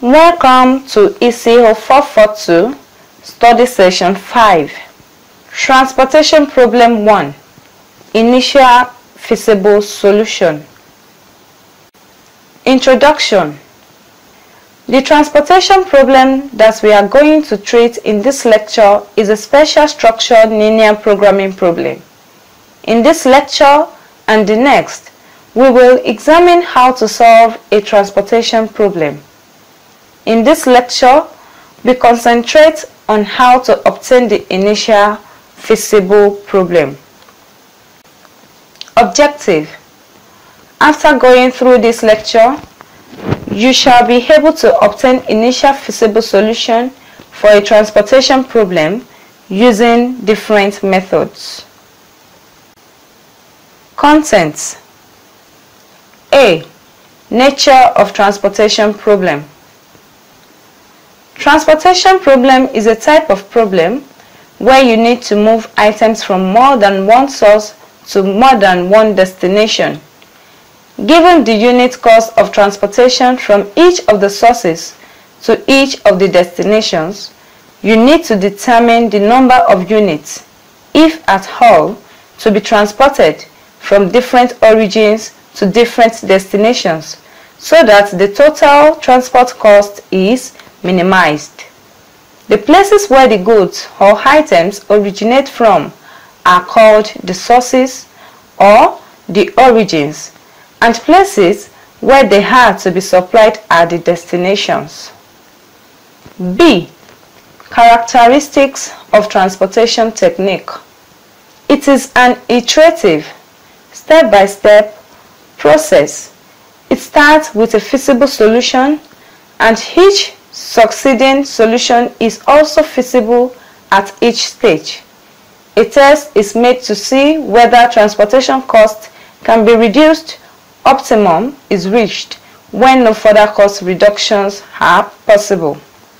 Welcome to ECO 442, Study Session 5. Transportation Problem 1. Initial Feasible Solution. Introduction. The transportation problem that we are going to treat in this lecture is a special structured linear programming problem. In this lecture and the next, we will examine how to solve a transportation problem. In this lecture, we concentrate on how to obtain the initial feasible problem. Objective. After going through this lecture, you shall be able to obtain initial feasible solution for a transportation problem using different methods. Contents. A. Nature of transportation problem. Transportation problem is a type of problem where you need to move items from more than one source to more than one destination. Given the unit cost of transportation from each of the sources to each of the destinations, you need to determine the number of units, if at all, to be transported from different origins to different destinations so that the total transport cost is minimized. The places where the goods or items originate from are called the sources or the origins, and places where they are to be supplied are the destinations. B. Characteristics of transportation technique. It is an iterative, step-by-step process. It starts with a feasible solution, and each succeeding solution is also feasible at each stage. A test is made to see whether transportation cost can be reduced. Optimum is reached when no further cost reductions are possible.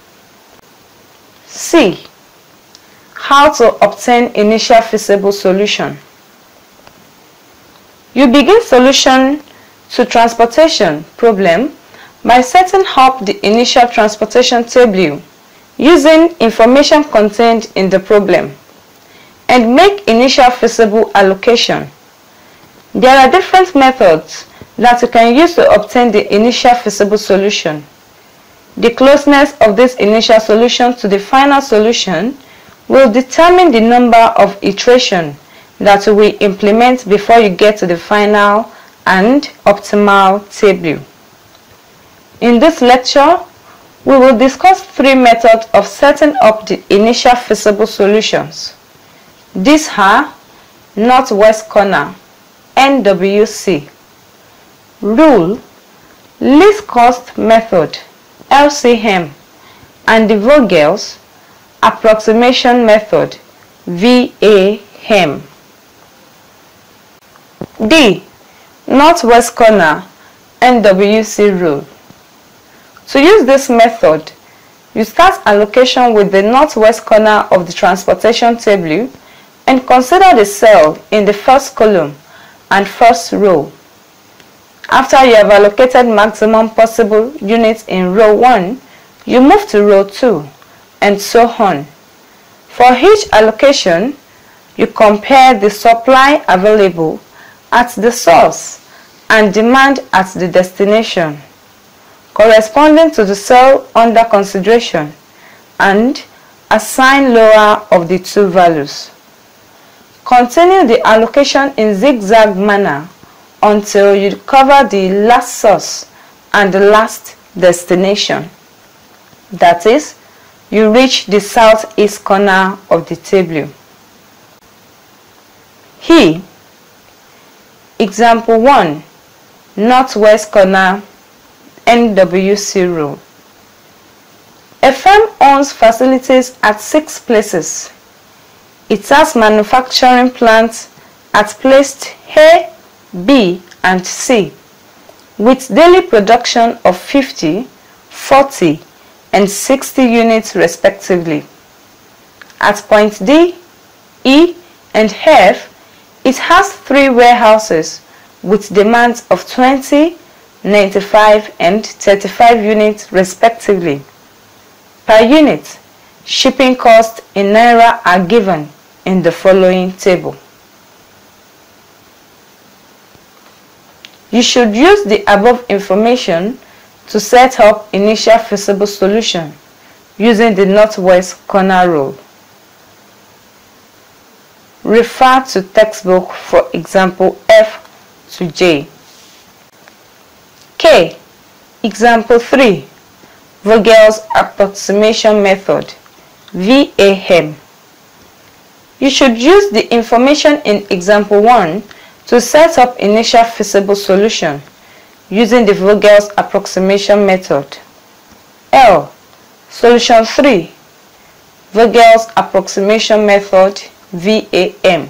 C. How to obtain initial feasible solution. You begin solution to transportation problem by setting up the initial transportation table using information contained in the problem, and make initial feasible allocation. There are different methods that you can use to obtain the initial feasible solution. The closeness of this initial solution to the final solution will determine the number of iterations that you will implement before you get to the final and optimal table. In this lecture, we will discuss three methods of setting up the initial feasible solutions. These are Northwest Corner, NWC, Rule, Least Cost Method, LCM, and the Vogel's Approximation Method, VAM. D. Northwest Corner, NWC Rule. To use this method, you start allocation with the northwest corner of the transportation table and consider the cell in the first column and first row. After you have allocated maximum possible units in row 1, you move to row 2, and so on. For each allocation, you compare the supply available at the source and demand at the destination, corresponding to the cell under consideration, and assign lower of the two values. Continue the allocation in zigzag manner until you cover the last source and the last destination. That is, you reach the southeast corner of the table. Here, example 1, Northwest Corner, NWC Rule. A firm owns facilities at 6 places. It has manufacturing plants at places A, B, and C, with daily production of 50, 40, and 60 units respectively. At point D, E, and F, it has 3 warehouses with demands of 20, 95 and 35 units respectively. Per unit, shipping costs in Naira are given in the following table. You should use the above information to set up initial feasible solution using the northwest corner rule. Refer to textbook for example F to J. K. Example 3. Vogel's approximation method, VAM. You should use the information in example 1 to set up initial feasible solution using the Vogel's approximation method. L. Solution 3. Vogel's approximation method, VAM.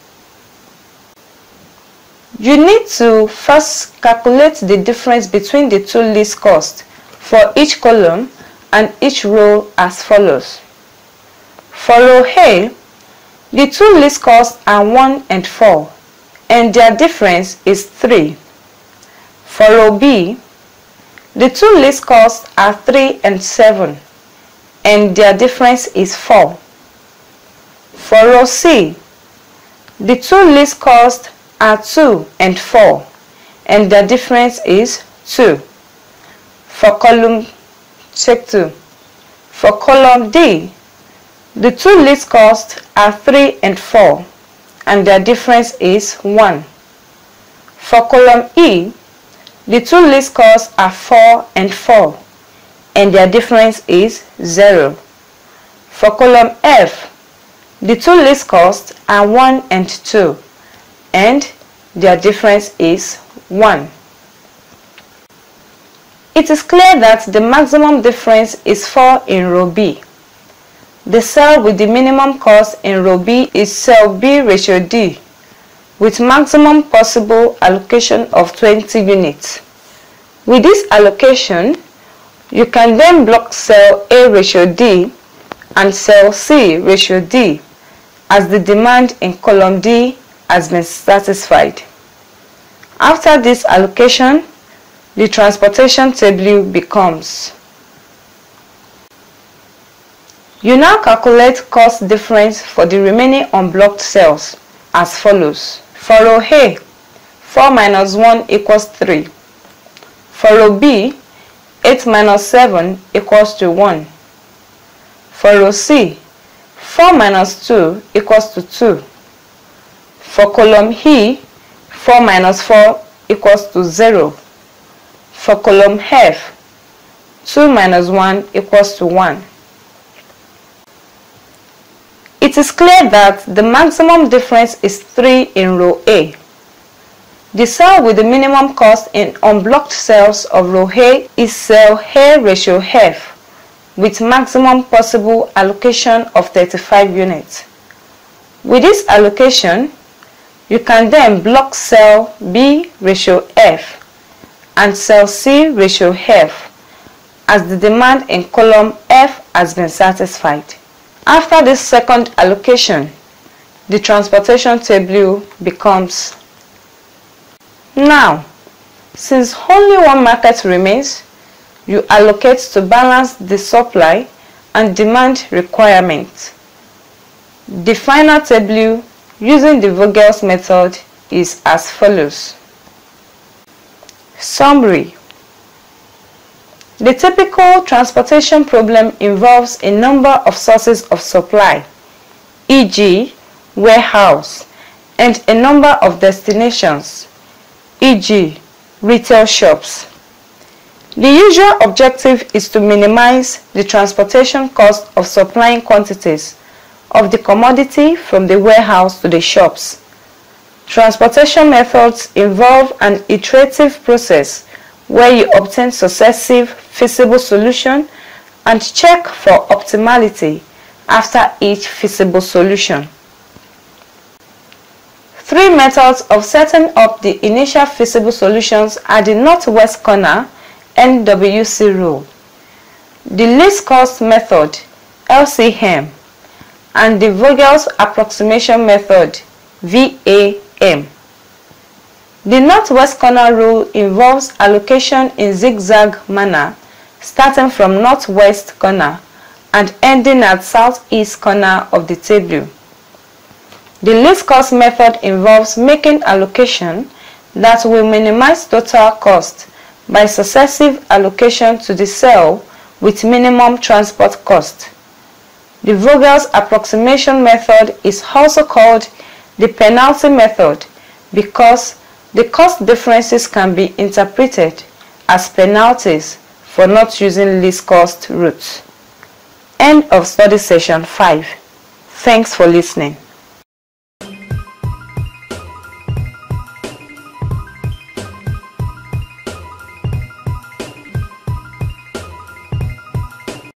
You need to first calculate the difference between the two least costs for each column and each row as follows. For row A, the two least costs are 1 and 4, and their difference is 3. For row B, the two least costs are 3 and 7, and their difference is 4. For row C, the two least costs are 2 and 4, and their difference is 2. For column For column D, the two least costs are 3 and 4, and their difference is 1. For column E, the two least costs are 4 and 4, and their difference is 0. For column F, the two least costs are 1 and 2, and their difference is 1. It is clear that the maximum difference is 4 in row B. The cell with the minimum cost in row B is cell B ratio D, with maximum possible allocation of 20 units. With this allocation, you can then block cell A ratio D and cell C ratio D as the demand in column D has been satisfied. After this allocation, the transportation table becomes. You now calculate cost difference for the remaining unblocked cells as follows. For row A, 4 minus 1 equals 3. For row B, 8 minus 7 equals to 1. For row C, 4 minus 2 equals to 2. For column E, 4 minus 4 equals to 0. For column F, 2 minus 1 equals to 1. It is clear that the maximum difference is 3 in row A. The cell with the minimum cost in unblocked cells of row A is cell A ratio F, with maximum possible allocation of 35 units. With this allocation, you can then block cell B ratio F and cell C ratio F as the demand in column F has been satisfied. After this second allocation, the transportation table becomes. Now, since only one market remains, you allocate to balance the supply and demand requirements. The final table using the Vogel's method is as follows. Summary. The typical transportation problem involves a number of sources of supply, e.g., warehouse, and a number of destinations, e.g., retail shops. The usual objective is to minimize the transportation cost of supplying quantities of the commodity from the warehouse to the shops. Transportation methods involve an iterative process where you obtain successive feasible solution and check for optimality after each feasible solution. 3 methods of setting up the initial feasible solutions are the northwest corner NWC rule, the least cost method LCM, and the Vogel's approximation method VAM. The northwest corner rule involves allocation in zigzag manner, starting from northwest corner and ending at southeast corner of the table. The least cost method involves making allocation that will minimize total cost by successive allocation to the cell with minimum transport cost. The Vogel's approximation method is also called the penalty method because the cost differences can be interpreted as penalties for not using least cost routes. End of study session 5. Thanks for listening.